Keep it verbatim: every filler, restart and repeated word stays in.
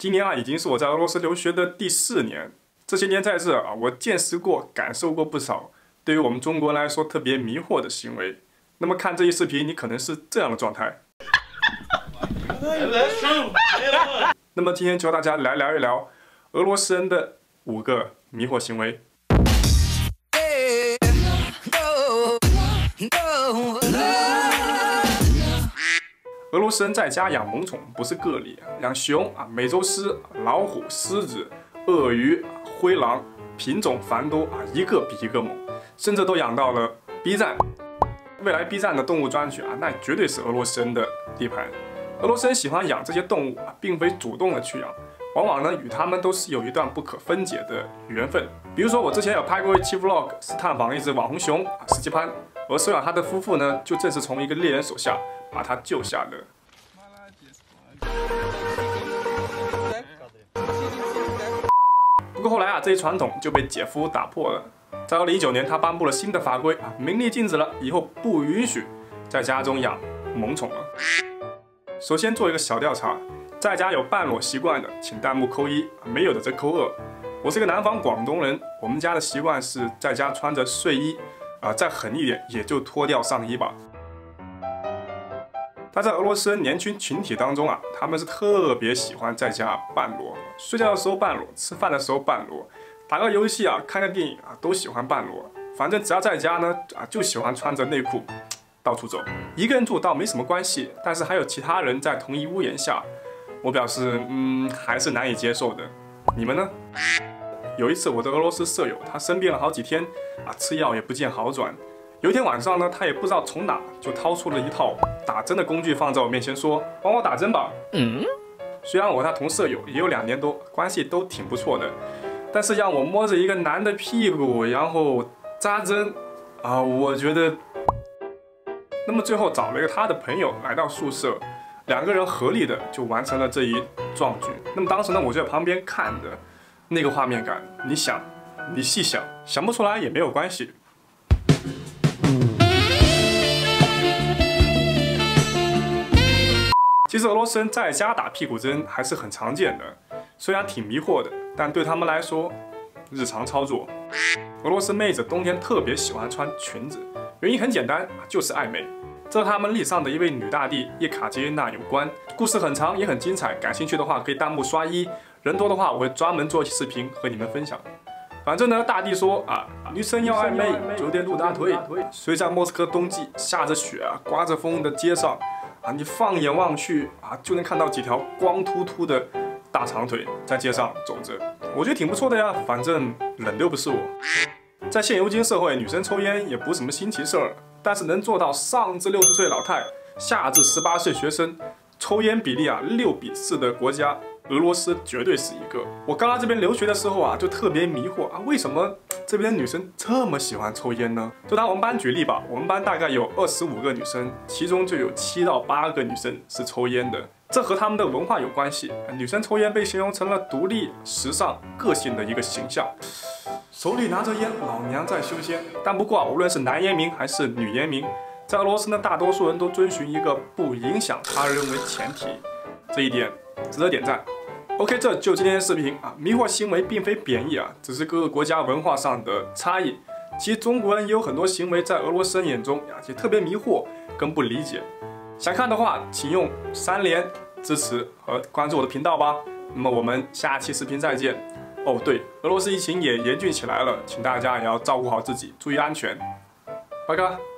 今年啊，已经是我在俄罗斯留学的第四年。这些年在这啊，我见识过、感受过不少对于我们中国人来说特别迷惑的行为。那么看这一视频，你可能是这样的状态。那么今天就和大家来聊一聊俄罗斯人的五个迷惑行为。俄罗斯人在家养萌宠不是个例，养熊啊、美洲狮、老虎、狮子、鳄鱼、灰狼，品种繁多啊，一个比一个猛，甚至都养到了 B 站。未来 B 站的动物专区啊，那绝对是俄罗斯人的地盘。俄罗斯人喜欢养这些动物啊，并非主动的去养，往往呢与他们都是有一段不可分解的缘分。比如说我之前有拍过一期 vlog， 是探访一只网红熊啊，斯基潘，而收养它的夫妇呢，就正是从一个猎人手下把它救下的。不过后来啊，这一传统就被姐夫打破了。在二零一九年，他颁布了新的法规啊，明令禁止了，以后不允许在家中养萌宠了。首先做一个小调查，在家有半裸习惯的，请弹幕扣一；没有的则扣二。我是个南方广东人，我们家的习惯是在家穿着睡衣，啊、呃，再狠一点也就脱掉上衣吧。但在俄罗斯人年轻群体当中啊，他们是特别喜欢在家半裸，睡觉的时候半裸，吃饭的时候半裸，打个游戏啊，看个电影啊，都喜欢半裸。反正只要在家呢，啊，就喜欢穿着内裤到处走。一个人住倒没什么关系，但是还有其他人在同一屋檐下，我表示，嗯，还是难以接受的。你们呢？有一次，我的俄罗斯舍友他生病了好几天，啊，吃药也不见好转。有一天晚上呢，他也不知道从哪就掏出了一套打针的工具放在我面前，说：“帮我打针吧。”嗯。虽然我和他同舍友也有两年多，关系都挺不错的，但是让我摸着一个男的屁股，然后扎针，啊，我觉得。那么最后找了一个他的朋友来到宿舍，两个人合力的就完成了这一壮举。那么当时呢，我就在旁边看着，那个画面感，你想，你细想，想不出来也没有关系。其实俄罗斯人在家打屁股针还是很常见的，虽然挺迷惑的，但对他们来说，日常操作。俄罗斯妹子冬天特别喜欢穿裙子，原因很简单，就是爱美。这和他们历上的一位女大帝叶卡捷琳娜有关，故事很长也很精彩，感兴趣的话可以弹幕刷一，人多的话我会专门做一期视频和你们分享。反正呢，大帝说啊，女生要爱美就得露大腿，所以在莫斯科冬季下着雪、刮着风的街上。啊，你放眼望去啊，就能看到几条光秃秃的大长腿在街上走着，我觉得挺不错的呀。反正冷的又不是我。在现如今社会，女生抽烟也不是什么新奇事儿，但是能做到上至六十岁老太，下至十八岁学生，抽烟比例啊六比四的国家，俄罗斯绝对是一个。我刚来这边留学的时候啊，就特别迷惑啊，为什么这边的女生这么喜欢抽烟呢？就拿我们班举例吧，我们班大概有二十五个女生，其中就有七到八个女生是抽烟的，这和她们的文化有关系。女生抽烟被形容成了独立、时尚、个性的一个形象。手里拿着烟，老娘在修仙。但不过啊，无论是男烟民还是女烟民，在俄罗斯呢，大多数人都遵循一个不影响他人为前提，这一点值得点赞。OK， 这就今天的视频啊，迷惑行为并非贬义啊，只是各个国家文化上的差异。其实中国人也有很多行为在俄罗斯人眼中呀，也特别迷惑跟不理解。想看的话，请用三连支持和关注我的频道吧。那么我们下期视频再见。哦，对，俄罗斯疫情也严峻起来了，请大家也要照顾好自己，注意安全。拜拜。